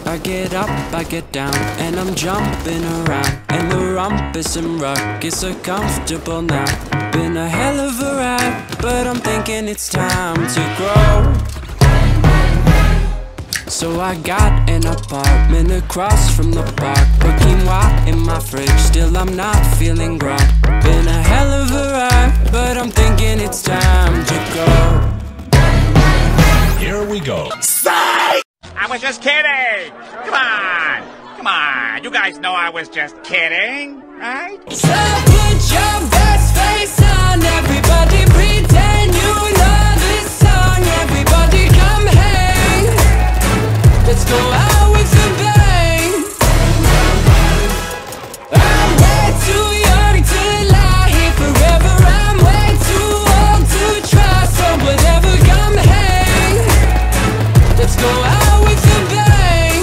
I get up, I get down, and I'm jumping around. And the rumpus and ruckus are comfortable now. Been a hell of a ride, but I'm thinking it's time to grow. So I got an apartment across from the park. Put quinoa in my fridge, still I'm not feeling grown. Been a hell of a ride, but I'm thinking it's time to go. Here we go. Psych! I was just kidding! Come on! Come on! You guys know I was just kidding, right? So put your best face on, everybody pretend you know this song. Everybody come hang, let's go out with a bang. I'm way too young to lie here forever. I'm way too old to try, so whatever, come hang, let's go out with a bang.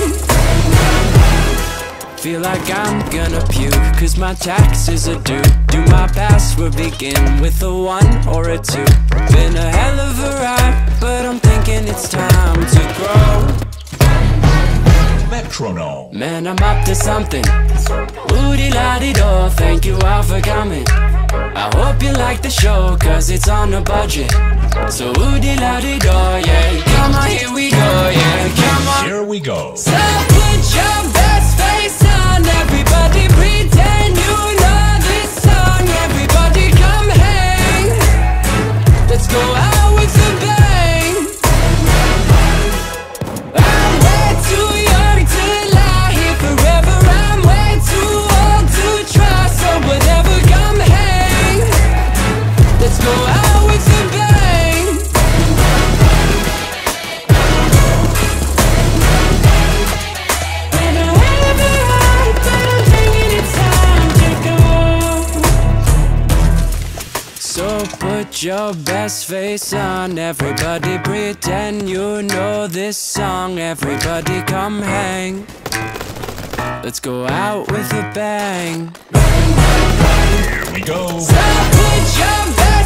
Feel like I'm gonna puke, cause my taxes are due. Do my password begin with a 1 or a 2? Been a hell of a ride, but I'm thinking it's time to grow. Metronome. Man, I'm up to something. Woody-la-di-do, thank you all for coming. I hope you like the show, cause it's on a budget. So woody-la-di-do, yeah. Come on, here we go, yeah. Come on. Here we go. So put your best face on, everybody pretend you know this song. Everybody come hang, let's go out with a bang. I'm way too young to lie here forever. I'm way too old to try, so whatever, come hang, let's go out with a bang. Been a hell of a ride, but I'm thinking it's time to go. So put your best face on, everybody pretend you know this song. Everybody come hang, let's go out with a bang. Here we go. So put your best